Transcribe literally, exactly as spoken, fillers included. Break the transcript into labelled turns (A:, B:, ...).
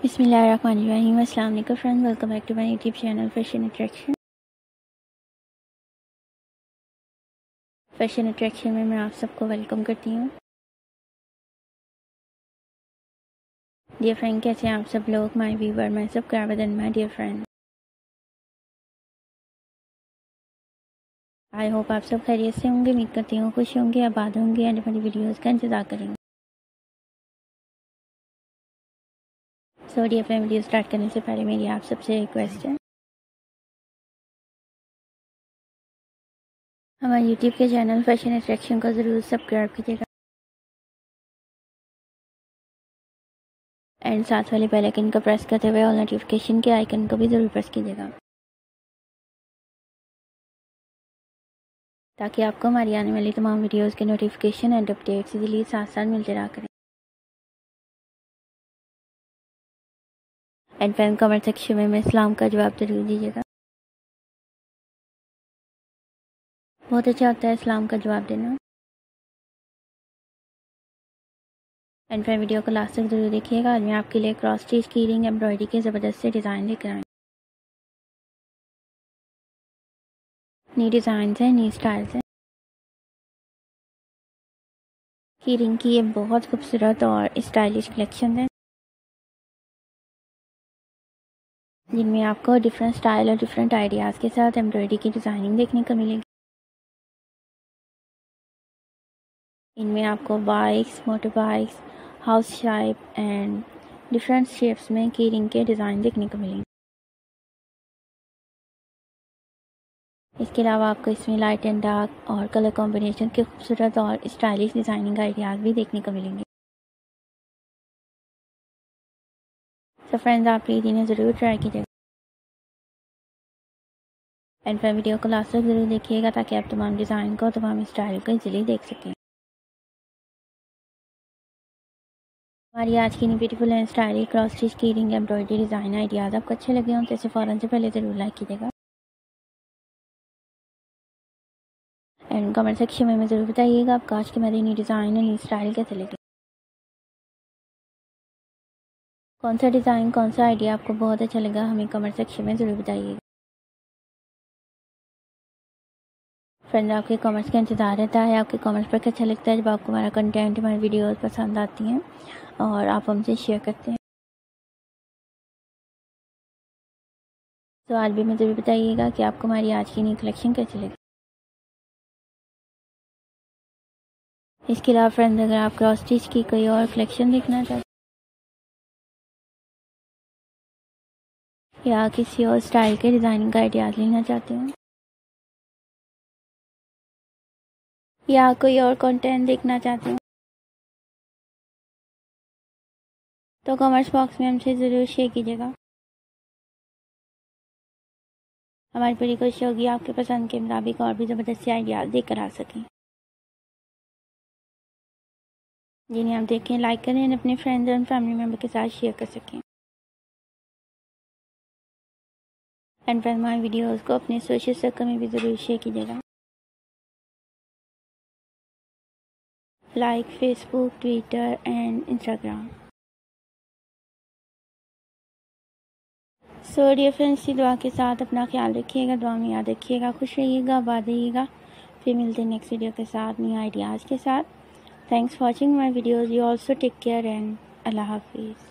A: बिस्मिल्लाहिर्रहमानिर्रहीम। अस्सलाम वालेकुम friend, welcome back to my YouTube channel fashion attraction. Fashion attraction में मैं आप सबको वेलकम करती हूँ। डियर फ्रेंड, कैसे हैं आप सब लोग? My viewer, my subscriber and my dear friend, I hope आप सब खैरियत से होंगे। उम्मीद करती हूँ खुश होंगे, आबाद होंगे एंड हमारी वीडियोज़ का इंतजार करेंगे। So dear friend, video start करने से पहले मेरी आप सबसे रिक्वेस्ट है, हमारे यूट्यूब के चैनल फैशन अट्रैक्शन को ज़रूर सब्सक्राइब कीजिएगा एंड साथ वाले बेल आइकन को प्रेस करते हुए ऑल नोटिफिकेशन के आइकन को भी ज़रूर प्रेस कीजिएगा ताकि आपको हमारी आने वाली तमाम वीडियोज़ के नोटिफिकेशन एंड अपडेट्स इजीली साथ साथ मिलते रहा करें। एंड फ्रेंड, कमेंट सेक्शन में मैं इस्लाम का जवाब जरूर दीजिएगा। बहुत अच्छा होता है इस्लाम का जवाब देना। एंड फ्रेंड, वीडियो को लास्ट तक जरूर देखिएगा। आज मैं आपके लिए cross stitch key ring embroidery के ज़बरदस्त से डिज़ाइन लेकर आई। न्यू डिज़ाइन है, न्यू स्टाइल्स है। की रिंग की ये बहुत खूबसूरत और स्टाइलिश कलेक्शन है जिनमें आपको डिफरेंट स्टाइल और डिफरेंट आइडियाज़ के साथ एम्ब्रॉयडरी की डिज़ाइनिंग देखने को मिलेगी। इनमें आपको bikes, motor bikes, house shape and different shapes में की रिंग के डिज़ाइन देखने को मिलेंगे। इसके अलावा आपको इसमें लाइट एंड डार्क और कलर कॉम्बिनेशन के खूबसूरत और स्टाइलिश डिज़ाइनिंग आइडियाज़ भी देखने को मिलेंगे। तो फ्रेंड्स, आप ये इन्हें ज़रूर ट्राई कीजिएगा एंड फिर वीडियो को लास्ट तक ज़रूर देखिएगा ताकि आप तमाम डिज़ाइन को, तमाम स्टाइल को इजीली देख सकें। हमारी आज की beautiful and stylish cross stitch key ring embroidery design ideas आपको अच्छे लगे हों तो इसे फ़ौरन से पहले ज़रूर लाइक कीजिएगा एंड कमेंट सेक्शन में, में ज़रूर बताइएगा आपको आज के मेरे न्यू डिज़ाइन और न्यू स्टाइल कैसे लगे। कौन सा डिज़ाइन, कौन सा आइडिया आपको बहुत अच्छा लगा, हमें कमेंट सेक्शन में ज़रूर बताइएगा। फ्रेंड, आपके कमेंट्स का इंतज़ार रहता है। आपके कमेंट्स पर अच्छा लगता है जब आपको हमारा कंटेंट, हमारी वीडियोस पसंद आती हैं और आप हमसे शेयर करते हैं। तो आज भी मुझे भी बताइएगा कि आपको हमारी आज की न्यू कलेक्शन कैसी लगी। इसके अलावा फ्रेंड्स, अगर आप क्रॉस स्टिच की कोई और कलेक्शन देखना चाहते या किसी और स्टाइल के डिज़ाइनिंग का आइडियाज़ लेना चाहते हैं या कोई और कंटेंट देखना चाहते हैं तो कमेंट्स बॉक्स में हमसे ज़रूर शेयर कीजिएगा। हमारी पूरी कोशिश होगी आपके पसंद के मुताबिक और भी ज़बरदस्त आइडियाज़ देकर आ सकें जिन्हें आप देखें, लाइक करें और अपने फ्रेंड्स और फैमिली मेम्बर के साथ शेयर कर सकें। एंड फ्रेंड, हमारी वीडियोज़ को अपने सोशल सर्कल में भी ज़रूर शेयर कीजिएगा, like Facebook, Twitter and Instagram. So dear friends, की दुआ के साथ अपना ख्याल रखिएगा, दुआ में याद रखिएगा, खुश रहिएगा, आबाद रहिएगा। फिर मिलते हैं नेक्स्ट वीडियो के साथ, न्यू आइडियाज़ के साथ। Thanks for watching my videos. You also take care and अल्लाह हाफिज़।